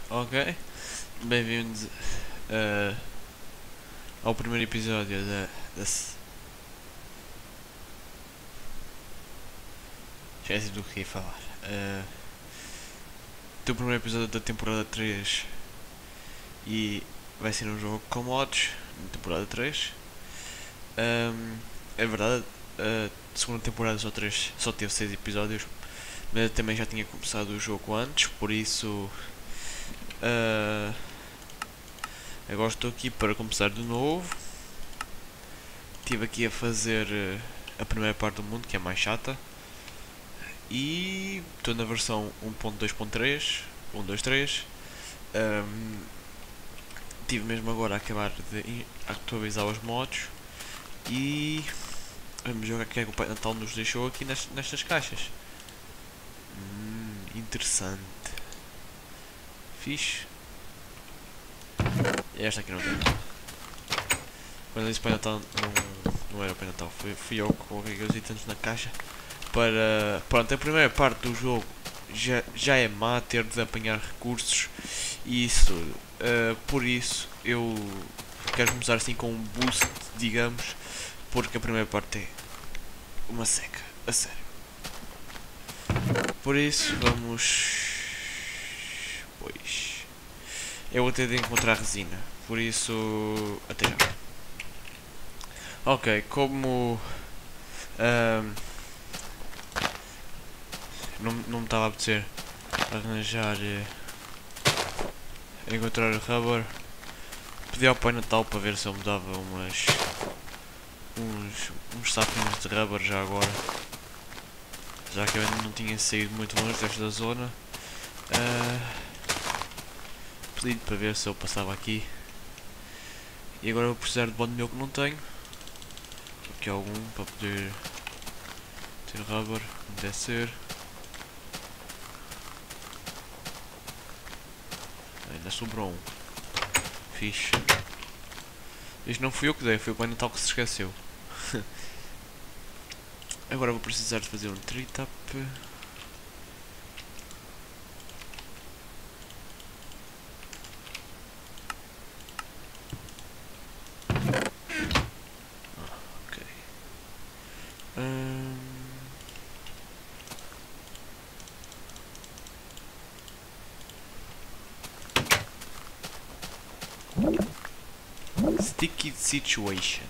Ok, bem-vindos ao primeiro episódio esqueci do que ia falar. Do primeiro episódio da temporada 3 e vai ser um jogo com mods na temporada 3. É verdade, a segunda temporada só teve 6 episódios, mas eu também já tinha começado o jogo antes, por isso agora estou aqui para começar de novo. Estive aqui a fazer a primeira parte do mundo, que é mais chata. E estou na versão 1.2.3, 1.2.3. Estive mesmo agora a acabar de atualizar os mods. E vamos ver o que é que o Pai Natal nos deixou aqui nestas caixas. Interessante. Fixe. Esta aqui não tem nada. Quando eu disse Pai Natal, não era o Pai Natal. Fui eu que coloquei os itens na caixa. Pronto, a primeira parte do jogo já é má, ter de apanhar recursos e isso tudo. Por isso eu quero começar assim com um boost, digamos, porque a primeira parte é uma seca, a sério. Por isso vamos. Pois. Eu vou ter de encontrar resina. Por isso. Até já. Ok, como. Não me estava a apetecer arranjar. Encontrar o rubber. Pedi ao Pai Natal para ver se ele me dava uns sapinhos de rubber já agora. Já que eu ainda não tinha saído muito longe desta zona. Pedi-lhe para ver se ele passava aqui. E agora vou precisar de bone meu que não tenho. Aqui algum para poder ter rubber, como deve ser. Ainda sobrou um. Fixe. Isto não fui eu que dei, foi o Pai Natal que se esqueceu. Agora vou precisar de fazer um tree-top. Ok. Sticky situation.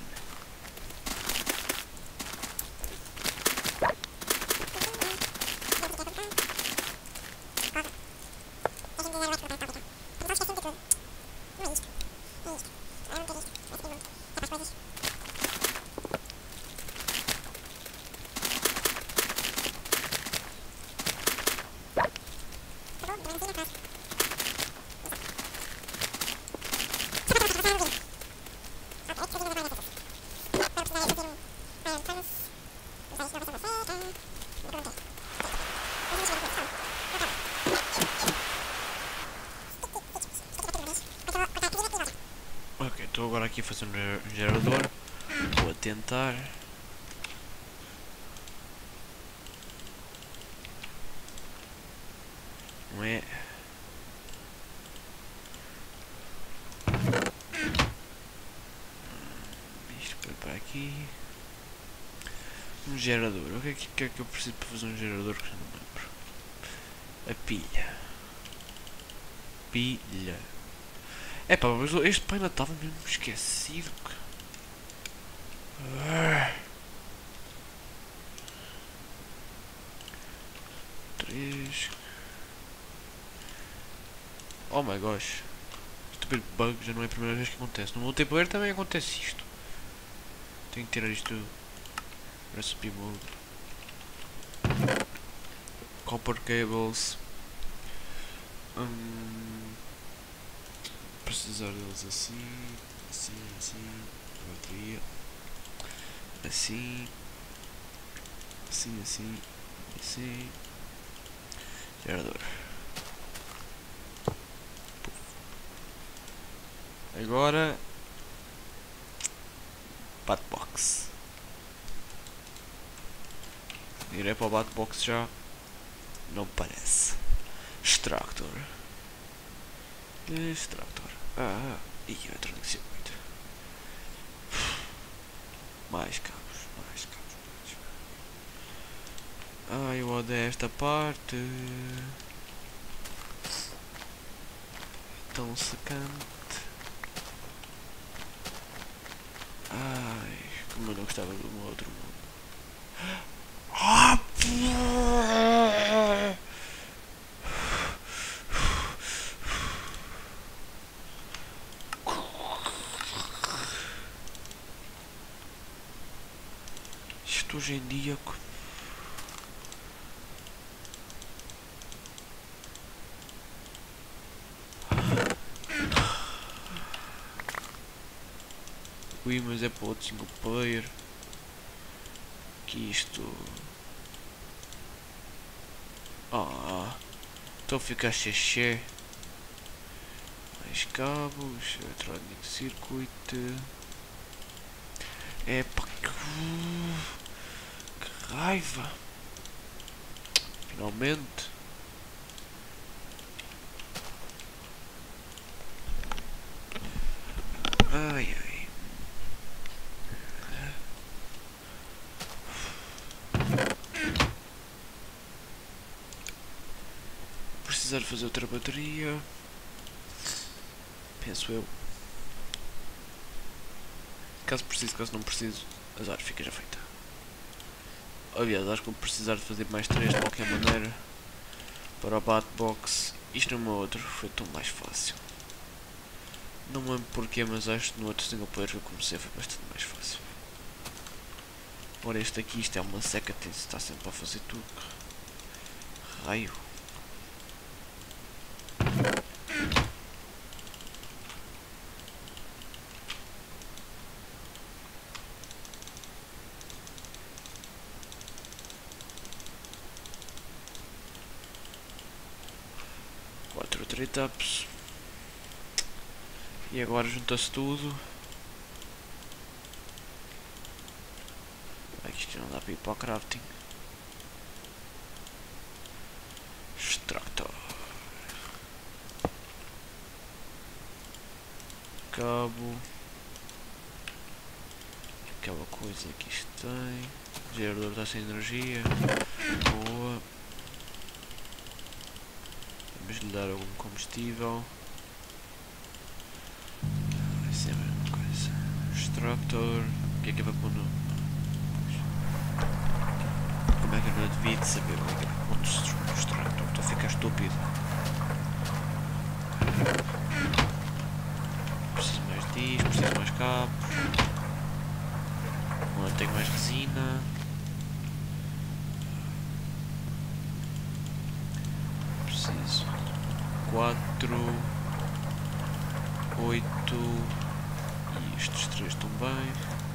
Ok, estou agora aqui a fazer um gerador. Vou tentar. Não é? Isto para aqui. Um gerador. O que é que eu preciso para fazer um gerador que eu não lembro? A pilha. Pilha. É pá, mas este Pai Natal estava mesmo esquecido. Três. Oh my gosh. Estúpido bug, já não é a primeira vez que acontece. No multiplayer também acontece isto. Tenho que tirar isto. Recipe mode. Copper cables. Precisar deles assim. Assim. Bateria. Assim. Assim. Gerador. Agora. Batbox. Irei para o Batbox já. Não parece. Extractor. Extractor. E Electronic Circuit. Mais cabos, mais cabos. Eu odeio esta parte. Tão secante. Como eu não gostava do meu outro mundo. Isto hoje em dia. Ui, mas é para outro single player. Que isto. Estou a ficar xexé. Mais cabos, Electronic Circuit. Epá, que raiva. Finalmente. Ai. Precisar fazer outra bateria. Penso eu. Caso precise, caso não preciso, azar, fica já feita. Aliás, acho que vou precisar de fazer mais 3 de qualquer maneira. Para o Batbox. Isto numa outra foi tão mais fácil. Não me lembro porquê, mas acho que no outro single player que eu comecei foi bastante mais fácil. Ora, este aqui, isto é uma seca, tem de estar sempre a fazer tudo. Raio. Etapas. E agora junta-se tudo. Isto não dá para ir para o crafting. Extractor. Cabo. Aquela coisa que isto tem. O gerador está sem energia. Boa. Vamos lhe dar algum combustível. Vai ser a mesma coisa. Extractor. O que é vai pôr no... Como é que eu não devia de saber o que é vai pôr no extractor? Estou a ficar estúpido. Preciso mais disso, preciso mais cabos. Não tenho mais resina. Preciso 4, 8 e estes 3 também.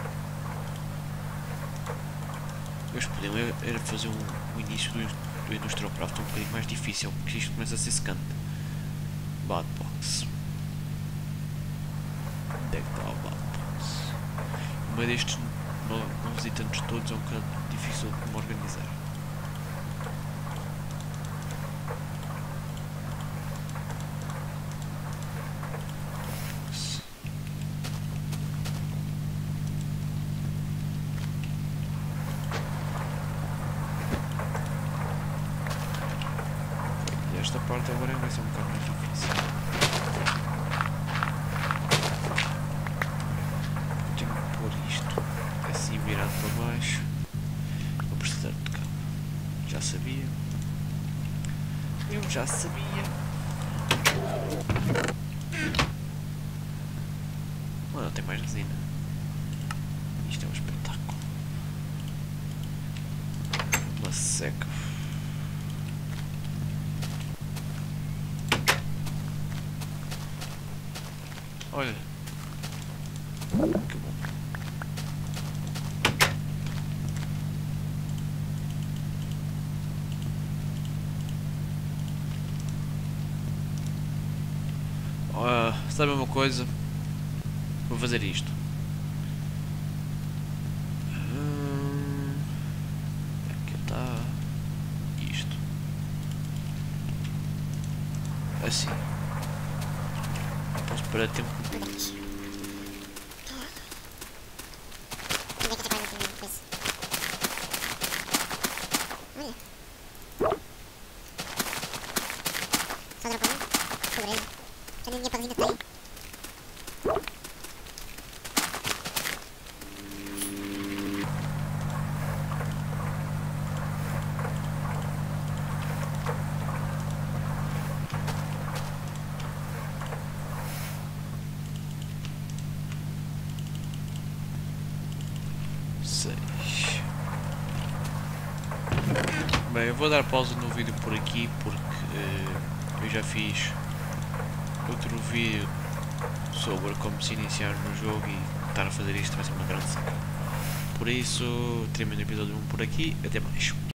Eles podiam era fazer o início do Industrial Craft um bocadinho mais difícil, porque isto começa a ser secante. Batbox. Onde é que está o Batbox? No meio destes não visitantes todos é um bocado difícil de me organizar. Esta parte agora vai ser um bocado mais difícil. Tenho que pôr isto assim virado para baixo. Vou precisar de cabo. Já sabia. Eu já sabia. Mano, tem mais resina. Isto é um espetáculo. Uma seca. Olha, que bom. Sabe uma coisa? Vou fazer isto. Aqui está isto. Assim. para tempo. Bem, eu vou dar pausa no vídeo por aqui porque eu já fiz outro vídeo sobre como se iniciar no jogo e estar a fazer isto vai ser uma grande saca. Por isso, termino o episódio 1 por aqui, até mais.